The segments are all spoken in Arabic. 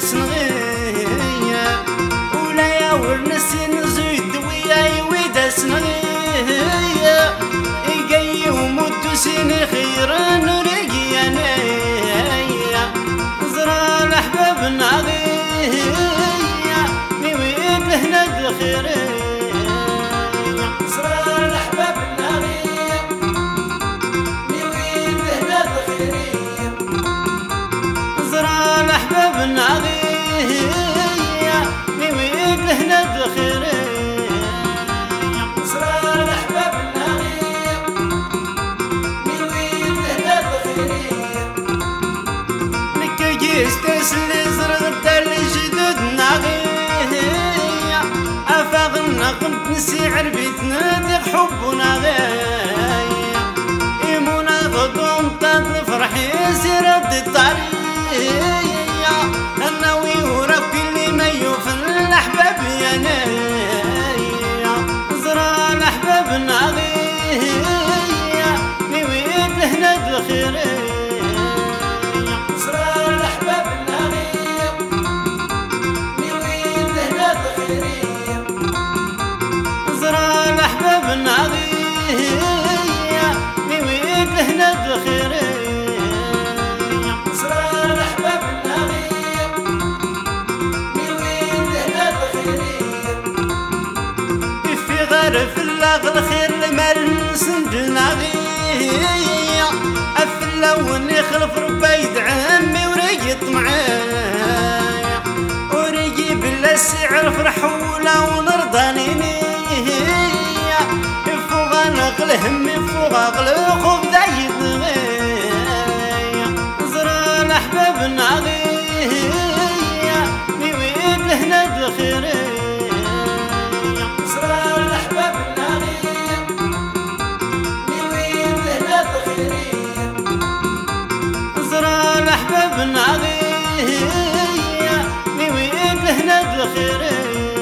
سنغيا ولا يا ورنسين زيد ويا يويد سنغيا يجي وموت سين خيرا نرقي انايا زرا الاحباب نغيا نويد لهنا الخيريا زرا الاحباب نغيا نويد لهنا الخيريا زرا الاحباب نغيا نويد لهنا الخيريا استسلي زرغت الجدود ناغيا افاغنا قمت نسيعر بيتنا ديق حبنا غايا ايمونا ضدهم طاد الفرح يسير الطريقيا الناوي وراك اللي ما يوفن الاحباب يا نايا زرا الاحباب ناغيا نويد لهنا الخيريا نغيا نويد لهنا الخيريا زرا الاحباب نغيا نويد لهنا الخيريا في غرف الله الخير المال نسنجل نغيا افلون يخلف ربايد عمي وريت معايا وريجي بلا السعر فرحوله ونرضانيني نقل همي فوق عقل خوف دايد نغيا زرا الاحباب نغيا نويد لهنا الخيريا زرا الاحباب نغيا نويد لهنا الخيريا زرا الاحباب نغيا نويد لهنا الخيريا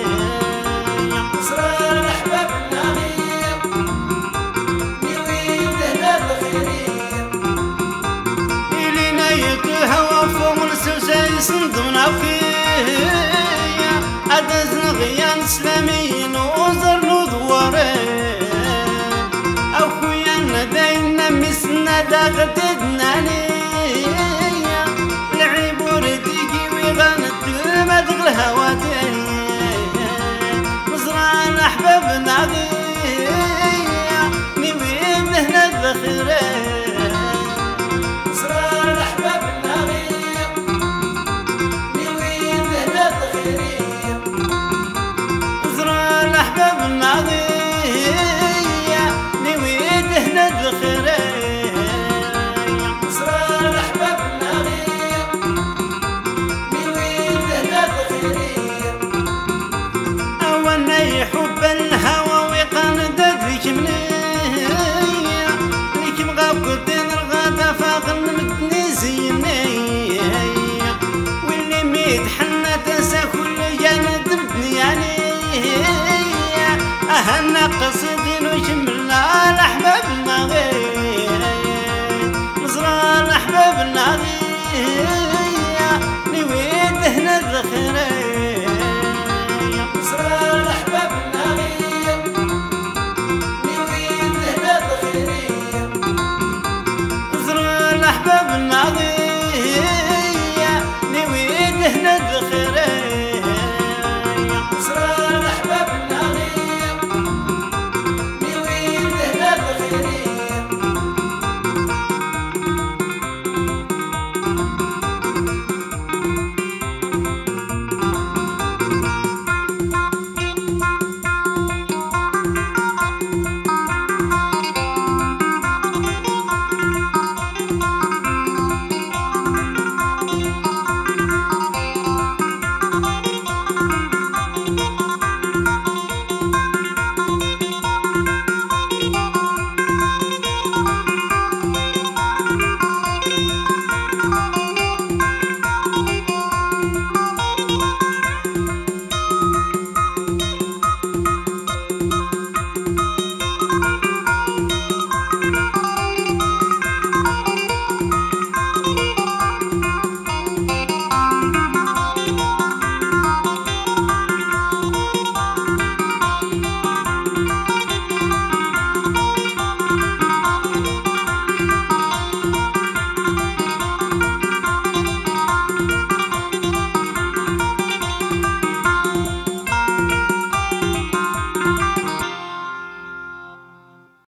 صندمنا فيا عدزنا غيان سلاميين وزر نضوري أخويا ندينا مسنا داغتدنا ليا لعيب ورديقي ويغانت المدغ الهواتي مزرعة الأحباب نغيا نويد لهنا الذخيريا نغيا نويد لهنا الخيريا زرا الاحباب نغيا نويد لهنا الخيريا اولنا يحب الهوى ويقندد لك منيا لك مغاب قدين الغدا فاغن متني زينيا واللي ميتحنى تنسى كل جاند بدنياني أهنا قصدين وشملنا الأحباب نغيا زرا الأحباب نغيا نويد لهنا الخيريا زرا الأحباب نغيا نويد لهنا الخيريا زرا الأحباب نغيا